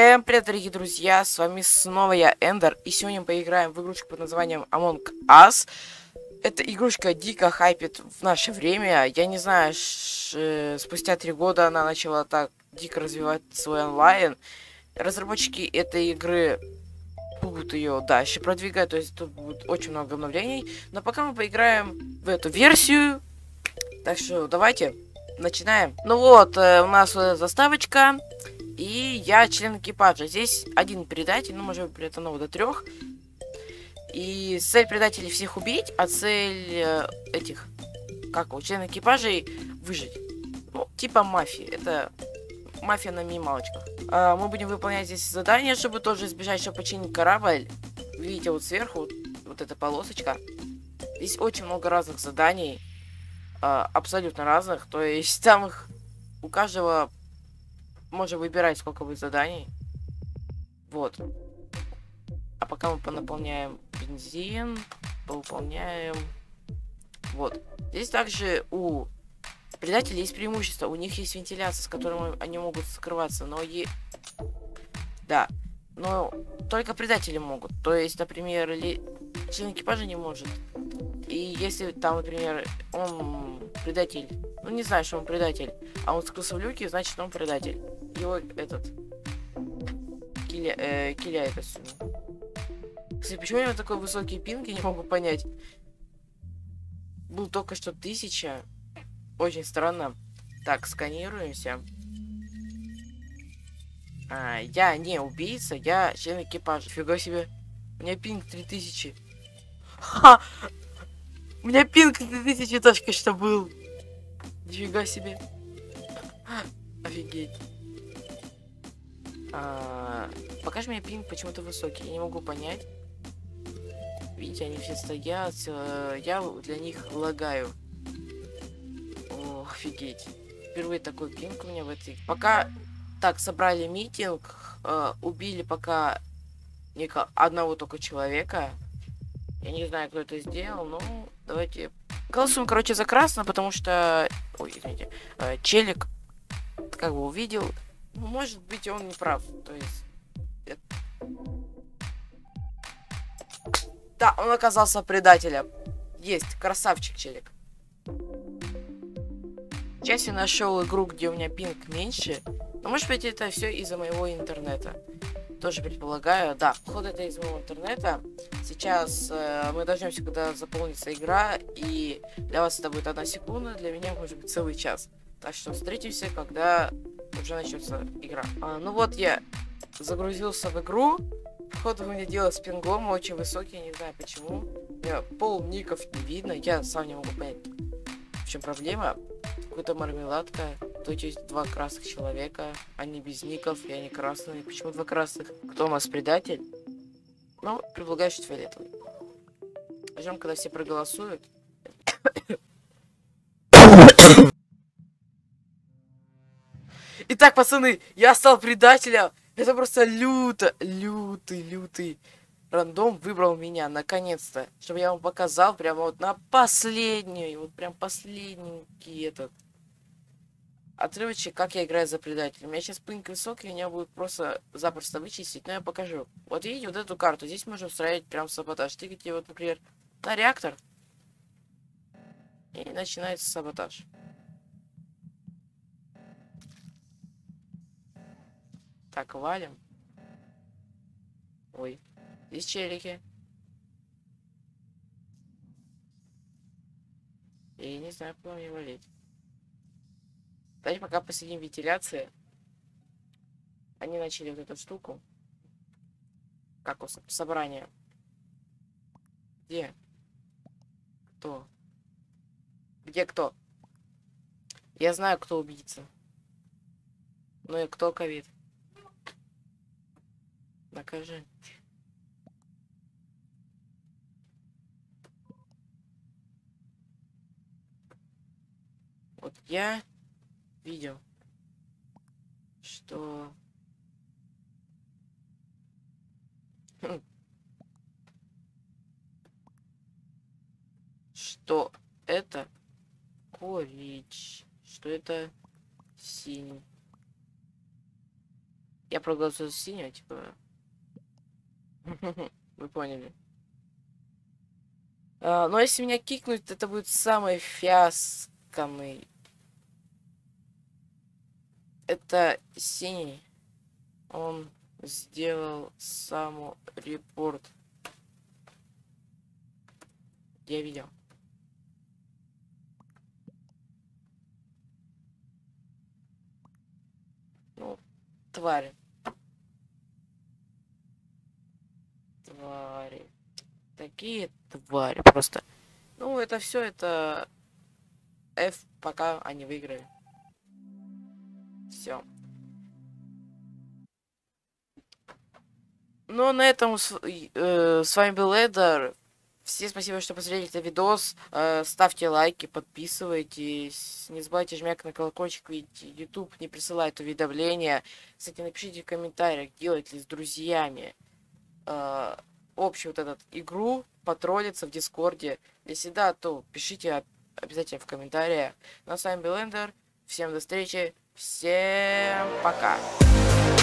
Всем привет, дорогие друзья, с вами снова я, Эндер, и сегодня мы поиграем в игрушку под названием Among Us. Эта игрушка дико хайпит в наше время, я не знаю, спустя 3 года она начала так дико развивать свой онлайн. Разработчики этой игры будут ее дальше продвигать, то есть тут будет очень много обновлений, но пока мы поиграем в эту версию, так что давайте начинаем. Ну вот, у нас заставочка. И я член экипажа. Здесь один предатель, ну, может быть, это до 3. И цель предателей всех убить, а цель этих, как у членов экипажей, выжить. Ну, типа мафии. Это мафия на минималочках. Мы будем выполнять здесь задания, чтобы тоже избежать, чтобы починить корабль. Видите, вот сверху, вот эта полосочка. Здесь очень много разных заданий. Абсолютно разных. То есть там их у каждого... Можно выбирать, сколько будет заданий. Вот. А пока мы понаполняем бензин, повыполняем. Вот. Здесь также у предателей есть преимущество. У них есть вентиляция, с которой они могут скрываться. Но да. Но только предатели могут. То есть, например, член экипажа не может. И если там, например, он предатель, ну не знаю, что он предатель, а он скрылся в люке, значит он предатель. Его этот киляет отсюда. Кстати, почему у него такой высокий пинг, я не могу понять. Был только что 1000. Очень странно. Так, сканируемся. Я не убийца, я член экипажа. Фига себе. У меня пинг 3000. Ха! У меня пинг 3000 только что был. Нифига себе. Офигеть. Пока же у меня пинг почему-то высокий. Я не могу понять. Видите, они все стоят. Я для них лагаю. О, офигеть. Впервые такой пинг у меня в этой... Пока... Так, собрали митинг. Убили пока одного только человека. Я не знаю, кто это сделал, но давайте... Голосуем, короче, за красного, потому что... Ой, извините. Челик как бы увидел. Ну, может быть, он не прав. То есть... Да, он оказался предателем. Есть, красавчик, челик. Сейчас я нашел игру, где у меня пинг меньше. Но может быть, это все из-за моего интернета. Тоже предполагаю. Да, походу это из моего интернета. Сейчас мы дождемся, когда заполнится игра. И для вас это будет 1 секунда, для меня может быть целый час. Так что встретимся, когда уже начнется игра. Ну вот я загрузился в игру. Походу у меня дело с пингом очень высокий, я не знаю почему. Пол ников не видно, я сам не могу понять, в чем проблема. Какая-то мармеладка. Тут есть 2 красных человека. Они без ников, и они красные. Почему 2 красных? Кто у нас предатель? Ну, предполагаю, что фиолетовый. Ждем, когда все проголосуют. Итак, пацаны, я стал предателем. Это просто лютый рандом выбрал меня, наконец-то. Чтобы я вам показал прямо вот на последнюю, вот прям последний этот отрывочек, как я играю за предателя. У меня сейчас пинг высокий, меня будет просто запросто вычистить, но я покажу. Вот видите, вот эту карту, здесь можно устраивать прям саботаж. Тыкайте вот, например, на реактор. И начинается саботаж. Так, валим. Ой, здесь челики. Я не знаю, куда мне валить. Давайте пока посидим вентиляции. Они начали вот эту штуку. Как у собрания. Где? Кто? Где кто? Я знаю, кто убийца. Ну и кто ковид. Накажи. Вот я видел, что что это корич, что это синий. Я проголосую за синего, типа. Вы поняли. Но если меня кикнуть, это будет самый фиаскомый. Это синий. Он сделал саморепорт. Я видел. Ну, твари. Твари. Такие твари просто. Ну, это все, это F, пока они выиграли. Все. Ну, на этом с вами был Эдер. Всем спасибо, что посмотрели этот видос. Ставьте лайки, подписывайтесь. Не забывайте жмякать на колокольчик, ведь YouTube не присылает уведомления. Кстати, напишите в комментариях, делать ли с друзьями общую вот эту игру, потроллиться в Дискорде. Если да, то пишите обязательно в комментариях. Ну, а с вами был Эндер. Всем до встречи. Всем пока.